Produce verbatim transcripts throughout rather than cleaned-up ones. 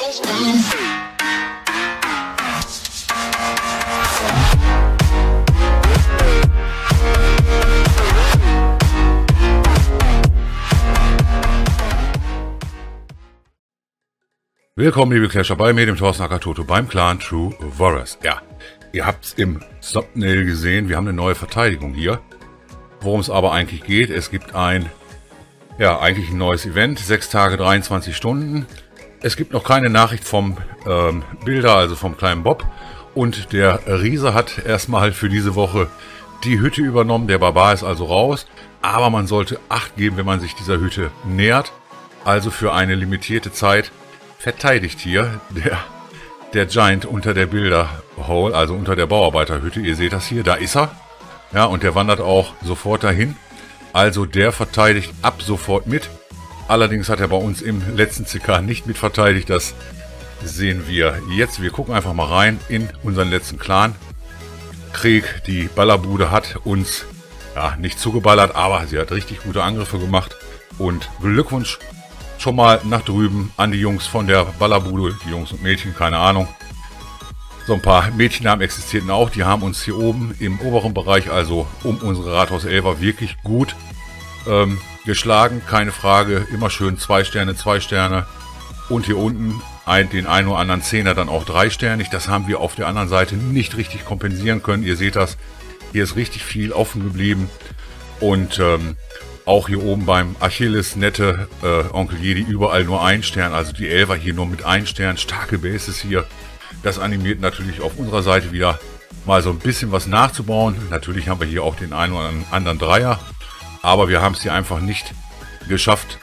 Willkommen, liebe Clasher, bei mir, dem Thorsten Akatoto, beim Clan True Warriors. Ja, ihr habt es im Thumbnail gesehen, wir haben eine neue Verteidigung hier. Worum es aber eigentlich geht, es gibt ein, ja, eigentlich ein neues Event, sechs Tage, dreiundzwanzig Stunden. Es gibt noch keine Nachricht vom ähm, Bilder, also vom kleinen Bob. Und der Riese hat erstmal für diese Woche die Hütte übernommen, der Barbar ist also raus. Aber man sollte Acht geben, wenn man sich dieser Hütte nähert. Also für eine limitierte Zeit verteidigt hier der, der Giant unter der Bilderhole, also unter der Bauarbeiterhütte. Ihr seht das hier, da ist er. Ja, und der wandert auch sofort dahin. Also der verteidigt ab sofort mit. Allerdings hat er bei uns im letzten C K nicht mit verteidigt. Das sehen wir jetzt. Wir gucken einfach mal rein in unseren letzten Clan. Krieg, die Ballerbude hat uns ja nicht zugeballert, aber sie hat richtig gute Angriffe gemacht. Und Glückwunsch schon mal nach drüben an die Jungs von der Ballerbude, die Jungs und Mädchen, keine Ahnung. So ein paar Mädchennamen existierten auch, die haben uns hier oben im oberen Bereich, also um unsere Rathaus-Elfer, wirklich gut ähm, geschlagen, keine Frage. Immer schön zwei Sterne, zwei Sterne und hier unten ein, den einen oder anderen Zehner dann auch drei Sternig. Das haben wir auf der anderen Seite nicht richtig kompensieren können. Ihr seht das, hier ist richtig viel offen geblieben und ähm, auch hier oben beim Achilles, nette äh, Onkel Jedi, überall nur ein Stern. Also die Elfer hier nur mit ein Stern. Starke Bases hier. Das animiert natürlich auf unserer Seite wieder mal so ein bisschen was nachzubauen. Natürlich haben wir hier auch den einen oder anderen Dreier. Aber wir haben es hier einfach nicht geschafft,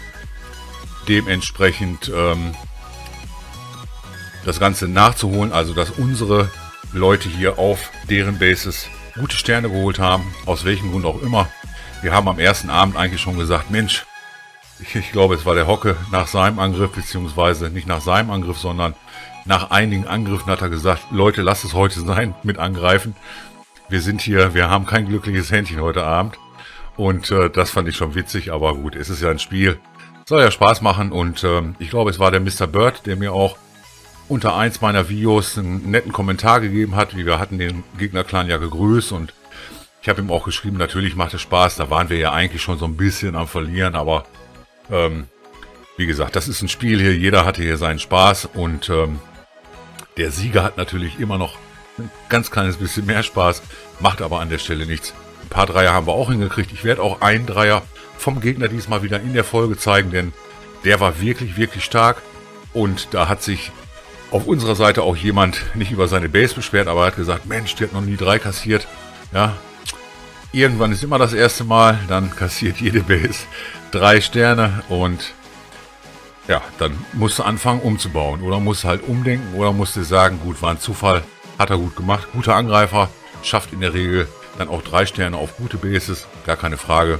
dementsprechend ähm, das Ganze nachzuholen. Also dass unsere Leute hier auf deren Bases gute Sterne geholt haben. Aus welchem Grund auch immer. Wir haben am ersten Abend eigentlich schon gesagt, Mensch, ich, ich glaube, es war der Hocke nach seinem Angriff, beziehungsweise nicht nach seinem Angriff, sondern nach einigen Angriffen hat er gesagt, Leute, lasst es heute sein mit Angreifen. Wir sind hier, wir haben kein glückliches Händchen heute Abend. Und äh, das fand ich schon witzig, aber gut, es ist ja ein Spiel. Soll ja Spaß machen und äh, ich glaube, es war der Mister Bird, der mir auch unter eins meiner Videos einen netten Kommentar gegeben hat, wie wir hatten den Gegnerclan ja gegrüßt und ich habe ihm auch geschrieben, natürlich macht es Spaß, da waren wir ja eigentlich schon so ein bisschen am Verlieren, aber ähm, wie gesagt, das ist ein Spiel hier, jeder hatte hier seinen Spaß und ähm, der Sieger hat natürlich immer noch ein ganz kleines bisschen mehr Spaß, macht aber an der Stelle nichts. Ein paar Dreier haben wir auch hingekriegt, ich werde auch einen Dreier vom Gegner diesmal wieder in der Folge zeigen, denn der war wirklich, wirklich stark und da hat sich auf unserer Seite auch jemand nicht über seine Base beschwert, aber er hat gesagt, Mensch, die hat noch nie drei kassiert, ja. Irgendwann ist immer das erste Mal, dann kassiert jede Base drei Sterne und ja, dann musst du anfangen umzubauen oder musst halt umdenken oder musst du sagen, gut, war ein Zufall, hat er gut gemacht, guter Angreifer, schafft in der Regel dann auch drei Sterne auf gute Bases, gar keine Frage.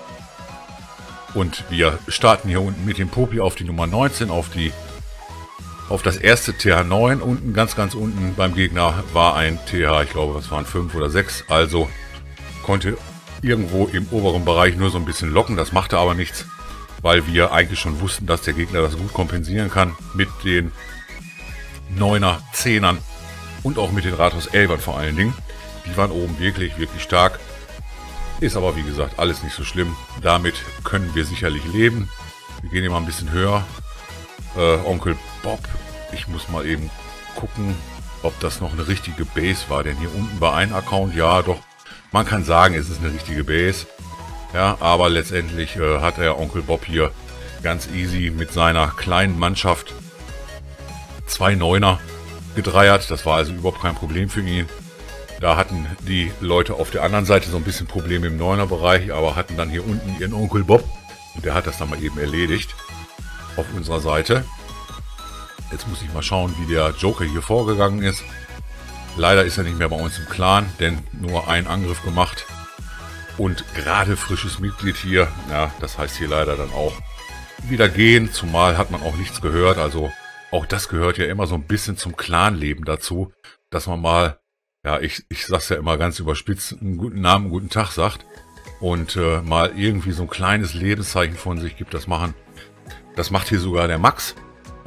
Und wir starten hier unten mit dem Popi auf die Nummer neunzehn, auf die auf das erste T H neun, unten, ganz, ganz unten beim Gegner war ein T H, ich glaube, das waren fünf oder sechs, also konnte irgendwo im oberen Bereich nur so ein bisschen locken. Das machte aber nichts, weil wir eigentlich schon wussten, dass der Gegner das gut kompensieren kann mit den Neuner, Zehnern und auch mit den Rathaus-Elfern vor allen Dingen. Die waren oben wirklich, wirklich stark. Ist aber wie gesagt alles nicht so schlimm. Damit können wir sicherlich leben. Wir gehen hier mal ein bisschen höher. Äh, Onkel Bob, ich muss mal eben gucken, ob das noch eine richtige Base war. Denn hier unten bei einem Account, ja doch, man kann sagen, es ist eine richtige Base, ja, aber letztendlich äh, hat der Onkel Bob hier ganz easy mit seiner kleinen Mannschaft zwei Neuner gedreiert. Das war also überhaupt kein Problem für ihn. Da hatten die Leute auf der anderen Seite so ein bisschen Probleme im Neuner-Bereich, aber hatten dann hier unten ihren Onkel Bob und der hat das dann mal eben erledigt auf unserer Seite. Jetzt muss ich mal schauen, wie der Joker hier vorgegangen ist. Leider ist er nicht mehr bei uns im Clan, denn nur einen Angriff gemacht. Und gerade frisches Mitglied hier, ja, das heißt hier leider dann auch wieder gehen. Zumal hat man auch nichts gehört. Also auch das gehört ja immer so ein bisschen zum Clanleben dazu, dass man mal, ja, ich, ich sag's ja immer ganz überspitzt, einen guten Namen, einen guten Tag sagt. Und äh, mal irgendwie so ein kleines Lebenszeichen von sich gibt. Das machen, das macht hier sogar der Max.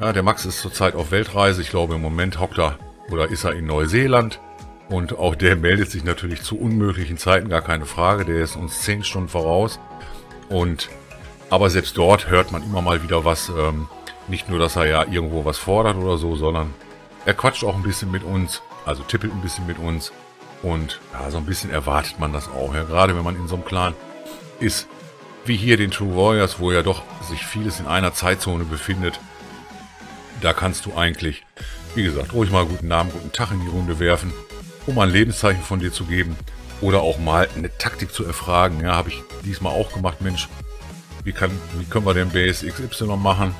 Ja, der Max ist zurzeit auf Weltreise. Ich glaube, im Moment hockt er oder ist er in Neuseeland. Und auch der meldet sich natürlich zu unmöglichen Zeiten, gar keine Frage. Der ist uns zehn Stunden voraus. Und aber selbst dort hört man immer mal wieder was. Ähm, nicht nur, dass er ja irgendwo was fordert oder so, sondern er quatscht auch ein bisschen mit uns. Also tippelt ein bisschen mit uns. Und ja, so ein bisschen erwartet man das auch. Ja, gerade wenn man in so einem Clan ist, wie hier den True Warriors, wo ja doch sich vieles in einer Zeitzone befindet. Da kannst du eigentlich, wie gesagt, ruhig mal guten Namen, guten Tag in die Runde werfen, um ein Lebenszeichen von dir zu geben oder auch mal eine Taktik zu erfragen. Ja, habe ich diesmal auch gemacht. Mensch, wie, kann, wie können wir den Base X Y machen?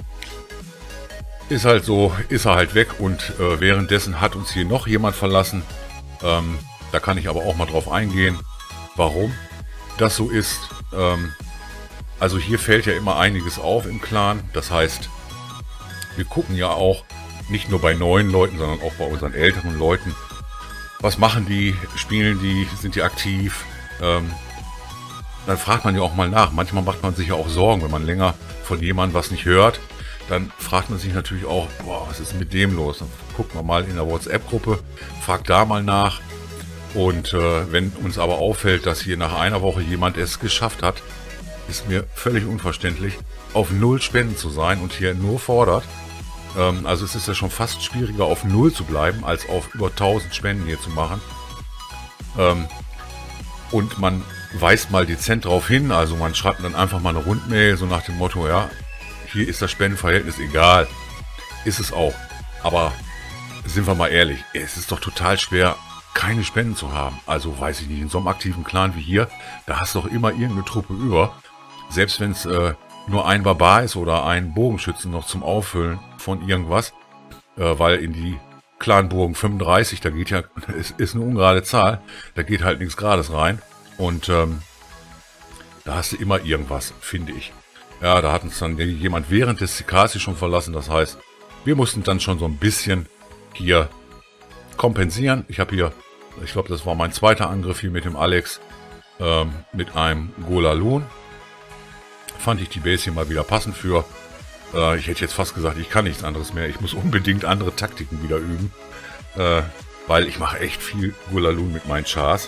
Ist halt so, ist er halt weg und äh, währenddessen hat uns hier noch jemand verlassen. Ähm, da kann ich aber auch mal drauf eingehen, warum das so ist. Ähm, also hier fällt ja immer einiges auf im Clan. Das heißt, wir gucken ja auch nicht nur bei neuen Leuten, sondern auch bei unseren älteren Leuten. Was machen die? Spielen die? Sind die aktiv? Ähm, dann fragt man ja auch mal nach. Manchmal macht man sich ja auch Sorgen, wenn man länger von jemandem was nicht hört. Dann fragt man sich natürlich auch, boah, was ist mit dem los? Dann guckt man mal in der WhatsApp-Gruppe, fragt da mal nach. Und äh, wenn uns aber auffällt, dass hier nach einer Woche jemand es geschafft hat, ist mir völlig unverständlich, auf null Spenden zu sein und hier nur fordert. Ähm, also es ist ja schon fast schwieriger, auf null zu bleiben, als auf über tausend Spenden hier zu machen. Ähm, und man weist mal dezent darauf hin, also man schreibt dann einfach mal eine Rundmail, so nach dem Motto, ja, hier ist das Spendenverhältnis egal. Ist es auch. Aber sind wir mal ehrlich, es ist doch total schwer, keine Spenden zu haben. Also weiß ich nicht, in so einem aktiven Clan wie hier, da hast du doch immer irgendeine Truppe über. Selbst wenn es äh, nur ein Barbar ist oder ein Bogenschützen noch zum Auffüllen von irgendwas. Äh, weil in die Clanburgen fünfunddreißig, da geht ja, es ist eine ungerade Zahl, da geht halt nichts Gerades rein. Und ähm, da hast du immer irgendwas, finde ich. Ja, da hat uns dann jemand während des Zikasi schon verlassen. Das heißt, wir mussten dann schon so ein bisschen hier kompensieren. Ich habe hier, ich glaube, das war mein zweiter Angriff hier mit dem Alex, ähm, mit einem Golalun. Fand ich die Base hier mal wieder passend für. Äh, ich hätte jetzt fast gesagt, ich kann nichts anderes mehr. Ich muss unbedingt andere Taktiken wieder üben. Äh, weil ich mache echt viel Golalun mit meinen Chars.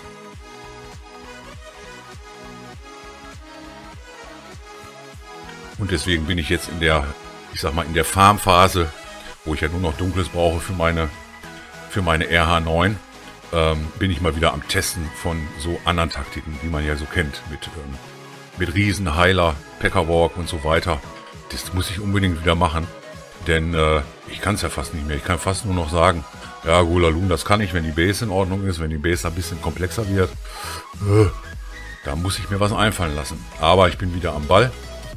Und deswegen bin ich jetzt in der, ich sag mal, in der Farmphase, wo ich ja nur noch Dunkles brauche für meine, für meine R H neun, ähm, bin ich mal wieder am Testen von so anderen Taktiken, die man ja so kennt, mit, ähm, mit Riesen, Heiler, Pekka-Walk und so weiter. Das muss ich unbedingt wieder machen, denn äh, ich kann es ja fast nicht mehr. Ich kann fast nur noch sagen, ja, Golalun, das kann ich, wenn die Base in Ordnung ist, wenn die Base ein bisschen komplexer wird. Äh, da muss ich mir was einfallen lassen. Aber ich bin wieder am Ball.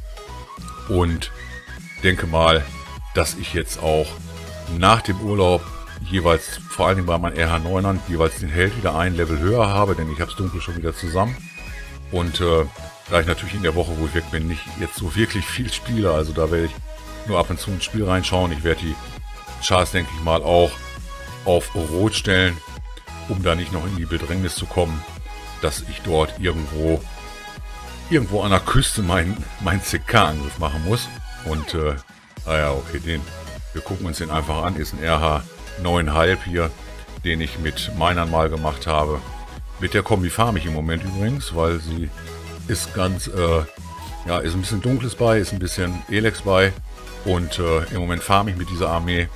Und denke mal, dass ich jetzt auch nach dem Urlaub jeweils, vor allen Dingen bei meinen R H neunern, jeweils den Held wieder ein Level höher habe, denn ich habe es dunkel schon wieder zusammen. Und äh, da ich natürlich in der Woche, wo ich weg bin, nicht jetzt so wirklich viel spiele, also da werde ich nur ab und zu ins Spiel reinschauen. Ich werde die Chars, denke ich mal, auch auf Rot stellen, um da nicht noch in die Bedrängnis zu kommen, dass ich dort irgendwo irgendwo an der Küste meinen mein C K-Angriff machen muss. Und, äh, naja, okay, den, wir gucken uns den einfach an. Ist ein R H neun Komma fünf hier, den ich mit Minern mal gemacht habe. Mit der Kombi farme ich im Moment übrigens, weil sie ist ganz, äh, ja, ist ein bisschen Dunkles bei, ist ein bisschen Elex bei. Und äh, im Moment farme ich mit dieser Armee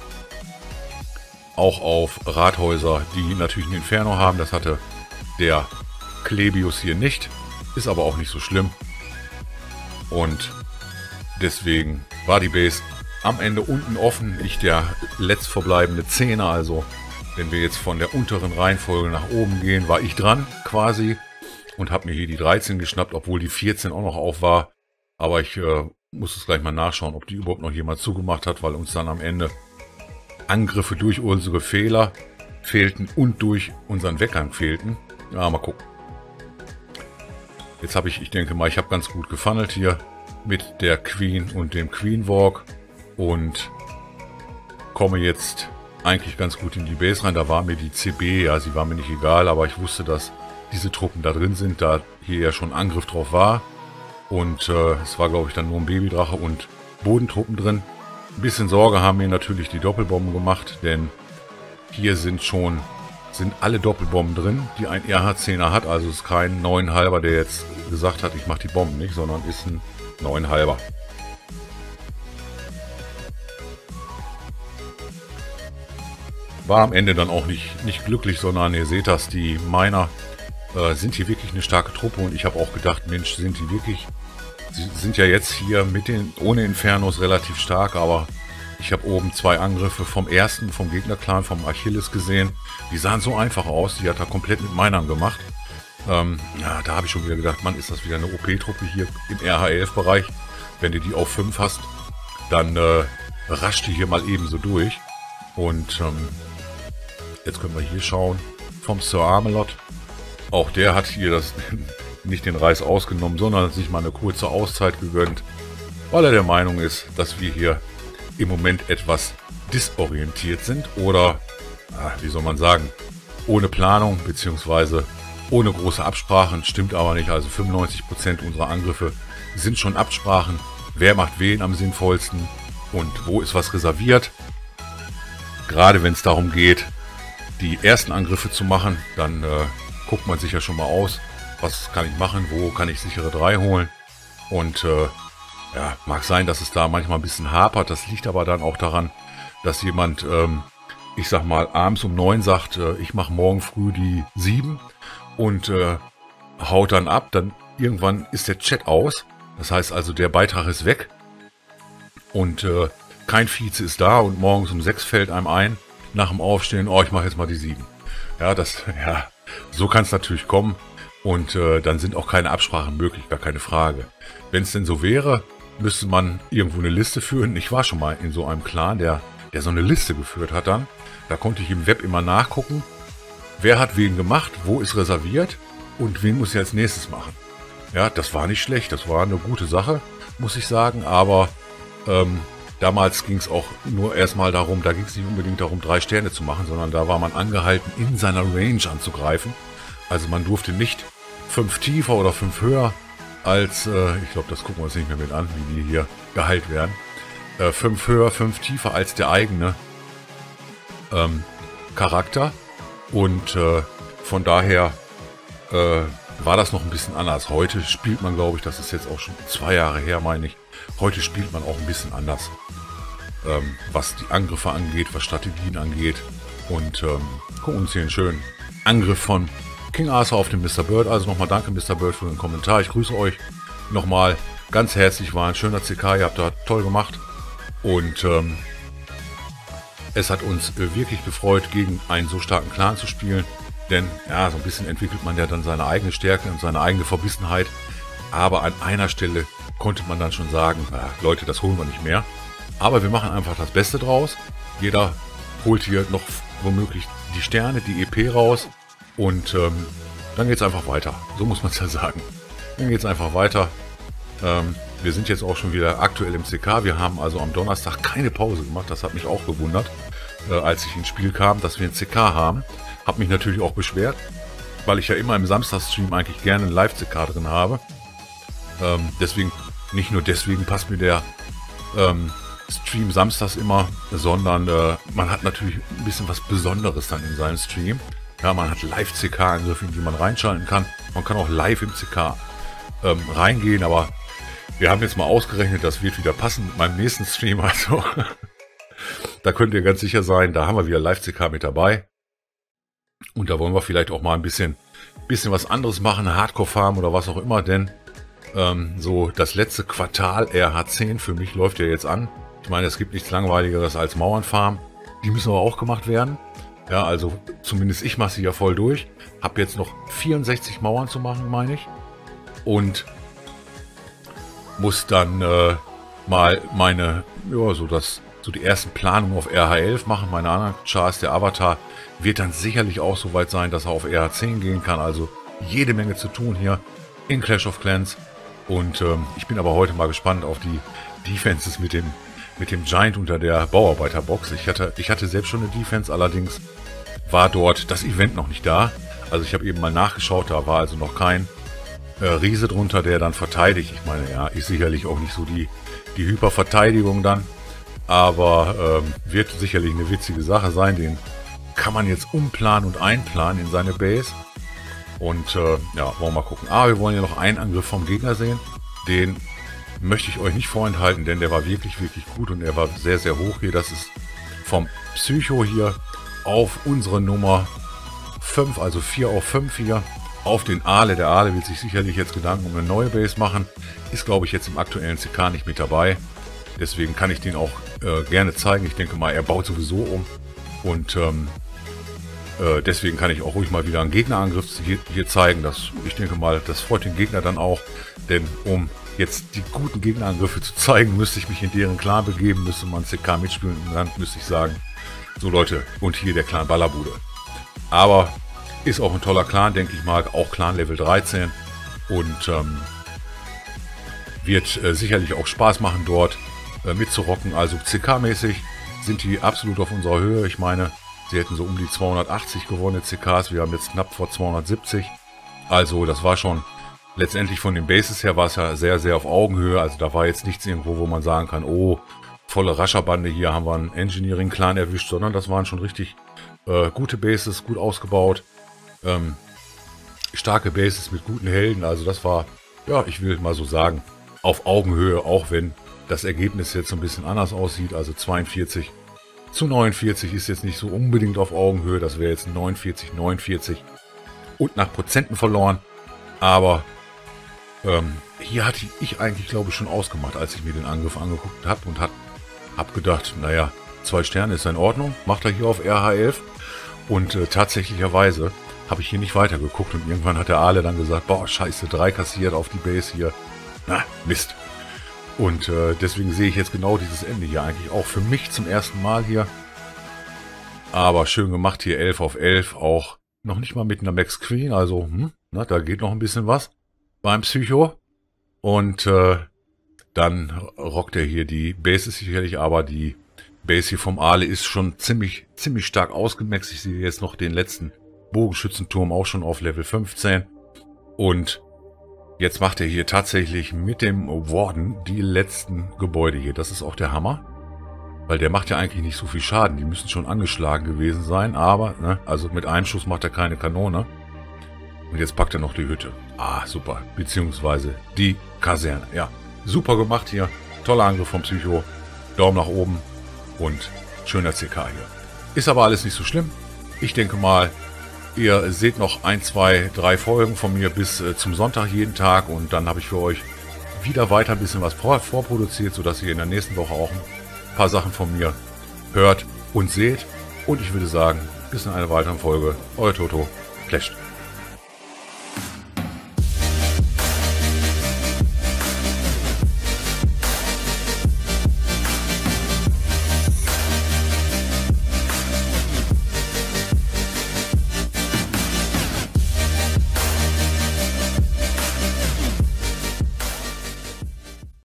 auch auf Rathäuser, die natürlich ein Inferno haben. Das hatte der Klebius hier nicht. Ist aber auch nicht so schlimm. Und deswegen war die Base am Ende unten offen. Ich der letztverbleibende Zehner. Also wenn wir jetzt von der unteren Reihenfolge nach oben gehen, war ich dran quasi. Und habe mir hier die dreizehn geschnappt, obwohl die vierzehn auch noch auf war. Aber ich äh, muss es gleich mal nachschauen, ob die überhaupt noch jemand zugemacht hat, weil uns dann am Ende Angriffe durch unsere Fehler fehlten und durch unseren Weggang fehlten. Ja, mal gucken. Jetzt habe ich, ich denke mal, ich habe ganz gut gefunnelt hier mit der Queen und dem Queen Walk und komme jetzt eigentlich ganz gut in die Base rein. Da war mir die C B, ja, sie war mir nicht egal, aber ich wusste, dass diese Truppen da drin sind, da hier ja schon Angriff drauf war. Und äh, es war, glaube ich, dann nur ein Babydrache und Bodentruppen drin. Ein bisschen Sorge haben mir natürlich die Doppelbomben gemacht, denn hier sind schon sind alle Doppelbomben drin, die ein R H zehner hat. Also es ist kein neun Komma fünf, der jetzt gesagt hat, ich mache die Bomben nicht, sondern ist ein neun Komma fünf. War am Ende dann auch nicht, nicht glücklich, sondern ihr seht das, die Miner äh, sind hier wirklich eine starke Truppe und ich habe auch gedacht, Mensch, sind die wirklich, sie sind ja jetzt hier mit den, ohne Infernos relativ stark, aber ich habe oben zwei Angriffe vom ersten, vom Gegnerclan, vom Achilles gesehen. Die sahen so einfach aus, die hat er komplett mit Minern gemacht. Ähm, ja, da habe ich schon wieder gedacht, Mann, ist das wieder eine O P-Truppe hier im R H elf-Bereich. Wenn du die auf fünf hast, dann äh, rascht die hier mal eben so durch. Und ähm, jetzt können wir hier schauen, vom Sir Armelot. Auch der hat hier das nicht den Reis ausgenommen, sondern sich mal eine kurze Auszeit gegönnt, weil er der Meinung ist, dass wir hier im Moment etwas disorientiert sind oder, wie soll man sagen, ohne Planung bzw. ohne große Absprachen. Stimmt aber nicht, also fünfundneunzig Prozent unserer Angriffe sind schon Absprachen. Wer macht wen am sinnvollsten und wo ist was reserviert. Gerade wenn es darum geht, die ersten Angriffe zu machen, dann äh, guckt man sich ja schon mal aus, was kann ich machen, wo kann ich sichere drei holen. Und äh, ja, mag sein, dass es da manchmal ein bisschen hapert. Das liegt aber dann auch daran, dass jemand, ähm, ich sag mal, abends um neun sagt, äh, ich mache morgen früh die sieben und äh, haut dann ab. Dann irgendwann ist der Chat aus. Das heißt also, der Beitrag ist weg und äh, kein Vize ist da und morgens um sechs fällt einem ein, nach dem Aufstehen, oh, ich mache jetzt mal die sieben. Ja, das, ja, so kann es natürlich kommen und äh, dann sind auch keine Absprachen möglich, gar keine Frage. Wenn es denn so wäre, müsste man irgendwo eine Liste führen. Ich war schon mal in so einem Clan, der, der so eine Liste geführt hat dann. Da konnte ich im Web immer nachgucken, wer hat wen gemacht, wo ist reserviert und wen muss ich als nächstes machen. Ja, das war nicht schlecht, das war eine gute Sache, muss ich sagen, aber ähm, damals ging es auch nur erstmal darum, da ging es nicht unbedingt darum, drei Sterne zu machen, sondern da war man angehalten, in seiner Range anzugreifen. Also man durfte nicht fünf tiefer oder fünf höher als, äh, ich glaube, das gucken wir uns nicht mehr mit an, wie die hier geheilt werden. Äh, fünf höher, fünf tiefer als der eigene ähm, Charakter. Und äh, von daher äh, war das noch ein bisschen anders. Heute spielt man, glaube ich, das ist jetzt auch schon zwei Jahre her, meine ich. Heute spielt man auch ein bisschen anders. Ähm, was die Angriffe angeht, was Strategien angeht. Und ähm, gucken uns hier einen schönen Angriff von King Arthur auf den Mister Bird. Also nochmal danke, Mister Bird, für den Kommentar. Ich grüße euch nochmal ganz herzlich. War ein schöner C K. Ihr habt da toll gemacht. Und ähm, es hat uns äh, wirklich gefreut, gegen einen so starken Clan zu spielen. Denn ja, so ein bisschen entwickelt man ja dann seine eigene Stärke und seine eigene Verbissenheit. Aber an einer Stelle konnte man dann schon sagen, na, Leute, das holen wir nicht mehr. Aber wir machen einfach das Beste draus. Jeder holt hier noch womöglich die Sterne, die E P raus. Und ähm, dann geht es einfach weiter. So muss man es ja sagen. Dann geht es einfach weiter. Ähm, wir sind jetzt auch schon wieder aktuell im C K. Wir haben also am Donnerstag keine Pause gemacht. Das hat mich auch gewundert, äh, als ich ins Spiel kam, dass wir einen C K haben. Hab mich natürlich auch beschwert, weil ich ja immer im Samstagsstream eigentlich gerne einen Live-C K drin habe. Ähm, deswegen, nicht nur deswegen passt mir der ähm, Stream samstags immer, sondern äh, man hat natürlich ein bisschen was Besonderes dann in seinem Stream. Ja, man hat Live-C K-Angriffe, in die man reinschalten kann. Man kann auch live im C K ähm, reingehen, aber wir haben jetzt mal ausgerechnet, das wird wieder passen mit meinem nächsten Stream. Also da könnt ihr ganz sicher sein, da haben wir wieder Live-C K mit dabei. Und da wollen wir vielleicht auch mal ein bisschen, bisschen was anderes machen, Hardcore-Farm oder was auch immer, denn ähm, so das letzte Quartal R H zehn für mich läuft ja jetzt an. Ich meine, es gibt nichts Langweiligeres als Mauernfarm. Die müssen aber auch gemacht werden. Ja, also zumindest ich mache sie ja voll durch. Habe jetzt noch vierundsechzig Mauern zu machen, meine ich. Und muss dann äh, mal meine, ja, so das, so die ersten Planungen auf R H elf machen. Meine anderen Chars, der Avatar, wird dann sicherlich auch so weit sein, dass er auf R H zehn gehen kann. Also jede Menge zu tun hier in Clash of Clans. Und ähm, ich bin aber heute mal gespannt auf die Defenses mit dem mit dem Giant unter der Bauarbeiterbox. Ich hatte, ich hatte selbst schon eine Defense, allerdings war dort das Event noch nicht da. Also ich habe eben mal nachgeschaut, da war also noch kein äh, Riese drunter, der dann verteidigt. Ich meine, ja, ist sicherlich auch nicht so die, die Hyperverteidigung dann. Aber ähm, wird sicherlich eine witzige Sache sein. Den kann man jetzt umplanen und einplanen in seine Base. Und äh, ja, wollen wir mal gucken. Ah, wir wollen ja noch einen Angriff vom Gegner sehen. Den möchte ich euch nicht vorenthalten, denn der war wirklich, wirklich gut und er war sehr, sehr hoch hier. Das ist vom Psycho hier auf unsere Nummer fünf, also vier auf fünf hier, auf den Aale. Der Aale will sich sicherlich jetzt Gedanken um eine neue Base machen. Ist, glaube ich, jetzt im aktuellen C K nicht mit dabei. Deswegen kann ich den auch äh, gerne zeigen. Ich denke mal, er baut sowieso um. Und ähm, äh, deswegen kann ich auch ruhig mal wieder einen Gegnerangriff hier, hier zeigen. Das, ich denke mal, das freut den Gegner dann auch. Denn um jetzt die guten Gegnerangriffe zu zeigen, müsste ich mich in deren Clan begeben, müsste man C K mitspielen und dann müsste ich sagen, so Leute, und hier der Clan Ballerbude. Aber ist auch ein toller Clan, denke ich mal, auch Clan Level dreizehn und ähm, wird äh, sicherlich auch Spaß machen dort äh, mitzurocken. Also C K-mäßig sind die absolut auf unserer Höhe. Ich meine, sie hätten so um die zweihundertachtzig gewonnene C Ks, wir haben jetzt knapp vor zweihundertsiebzig. Also das war schon letztendlich von den Bases her war es ja sehr, sehr auf Augenhöhe. Also da war jetzt nichts irgendwo, wo man sagen kann, oh, volle Rascherbande, hier haben wir einen Engineering-Clan erwischt, sondern das waren schon richtig äh, gute Bases, gut ausgebaut. Ähm, starke Bases mit guten Helden. Also das war, ja, ich will mal so sagen, auf Augenhöhe, auch wenn das Ergebnis jetzt so ein bisschen anders aussieht. Also zweiundvierzig zu neunundvierzig ist jetzt nicht so unbedingt auf Augenhöhe. Das wäre jetzt neunundvierzig, neunundvierzig und nach Prozenten verloren. Aber Ähm, hier hatte ich eigentlich, glaube ich, schon ausgemacht, als ich mir den Angriff angeguckt habe und habe hab gedacht, naja, zwei Sterne ist in Ordnung, macht er hier auf R H elf und äh, tatsächlicherweise habe ich hier nicht weiter geguckt und irgendwann hat der Aale dann gesagt, boah, scheiße, drei kassiert auf die Base hier, na, Mist. Und äh, deswegen sehe ich jetzt genau dieses Ende hier eigentlich auch für mich zum ersten Mal hier. Aber schön gemacht hier, elf auf elf, auch noch nicht mal mit einer Max Queen, also hm, na, da geht noch ein bisschen was beim Psycho. Und äh, dann rockt er hier die Base sicherlich, aber die Base hier vom Aale ist schon ziemlich ziemlich stark ausgemaxt. Ich sehe jetzt noch den letzten Bogenschützenturm auch schon auf Level fünfzehn. Und jetzt macht er hier tatsächlich mit dem Warden die letzten Gebäude hier. Das ist auch der Hammer, weil der macht ja eigentlich nicht so viel Schaden. Die müssen schon angeschlagen gewesen sein, aber ne, also mit einem Schuss macht er keine Kanone. Und jetzt packt er noch die Hütte. Ah, super. Beziehungsweise die Kaserne. Ja, super gemacht hier. Toller Angriff vom Psycho. Daumen nach oben. Und schöner C K hier. Ist aber alles nicht so schlimm. Ich denke mal, ihr seht noch ein, zwei, drei Folgen von mir bis äh, zum Sonntag jeden Tag. Und dann habe ich für euch wieder weiter ein bisschen was vor, vorproduziert, sodass ihr in der nächsten Woche auch ein paar Sachen von mir hört und seht. Und ich würde sagen, bis in einer weiteren Folge. Euer Toto. Flasht.